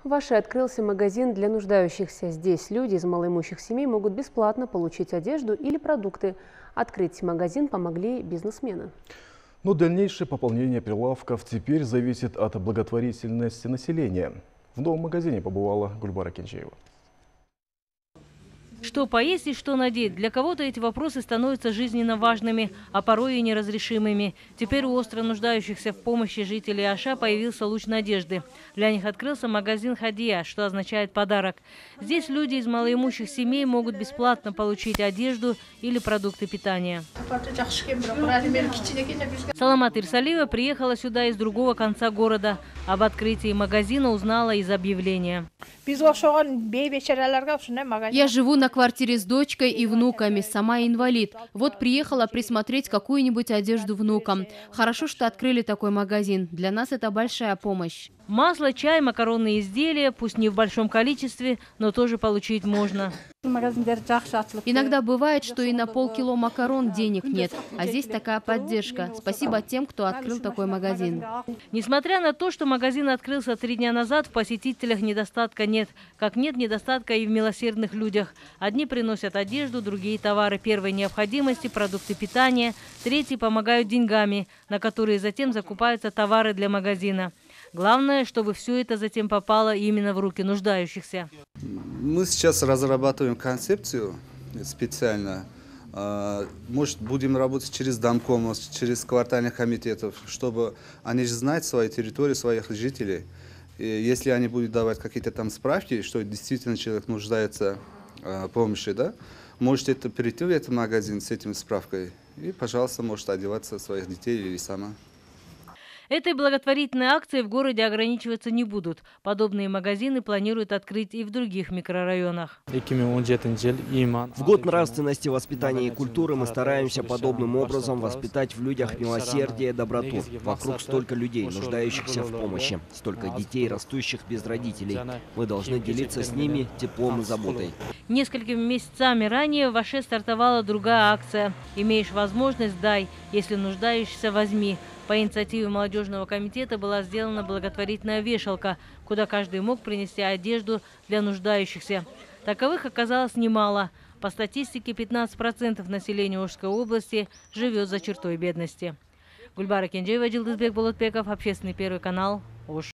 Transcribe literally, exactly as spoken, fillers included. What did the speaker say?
В Аше открылся магазин для нуждающихся. Здесь люди из малоимущих семей могут бесплатно получить одежду или продукты. Открыть магазин помогли бизнесмены. Но дальнейшее пополнение прилавков теперь зависит от благотворительности населения. В новом магазине побывала Гульбара Кенджеева. Что поесть и что надеть? Для кого-то эти вопросы становятся жизненно важными, а порой и неразрешимыми. Теперь у остро нуждающихся в помощи жителей Аша появился луч надежды. Для них открылся магазин «Хадия», что означает «подарок». Здесь люди из малоимущих семей могут бесплатно получить одежду или продукты питания. Саламат Ирсалиева приехала сюда из другого конца города. Об открытии магазина узнала из объявления. Я живу на квартире с дочкой и внуками, сама инвалид. Вот приехала присмотреть какую-нибудь одежду внукам. Хорошо, что открыли такой магазин. Для нас это большая помощь. Масло, чай, макаронные изделия, пусть не в большом количестве, но тоже получить можно. Иногда бывает, что и на полкило макарон денег нет. А здесь такая поддержка. Спасибо тем, кто открыл такой магазин. Несмотря на то, что магазин открылся три дня назад, в посетителях недостатка нет. Как нет недостатка и в милосердных людях. Одни приносят одежду, другие товары первой необходимости, продукты питания. Третьи помогают деньгами, на которые затем закупаются товары для магазина. Главное, чтобы все это затем попало именно в руки нуждающихся. Мы сейчас разрабатываем концепцию специально. Может, будем работать через домком, через квартальных комитетов, чтобы они же знают свои территории, своих жителей. И если они будут давать какие-то там справки, что действительно человек нуждается в помощи, да, можете это перейти в этот магазин с этим справкой и, пожалуйста, может одеваться своих детей или сама. Этой благотворительной акцией в городе ограничиваться не будут. Подобные магазины планируют открыть и в других микрорайонах. В год нравственности, воспитания и культуры мы стараемся подобным образом воспитать в людях милосердие, доброту. Вокруг столько людей, нуждающихся в помощи, столько детей, растущих без родителей. Мы должны делиться с ними теплом и заботой. Несколькими месяцами ранее в Аше стартовала другая акция «Имеешь возможность – дай, если нуждаешься – возьми». По инициативе молодежного комитета была сделана благотворительная вешалка, куда каждый мог принести одежду для нуждающихся. Таковых оказалось немало. По статистике, пятнадцать процентов населения Ошской области живет за чертой бедности. Гульбара Кенджеева, Джилдызбек Болотбеков, Общественный первый канал, Ош.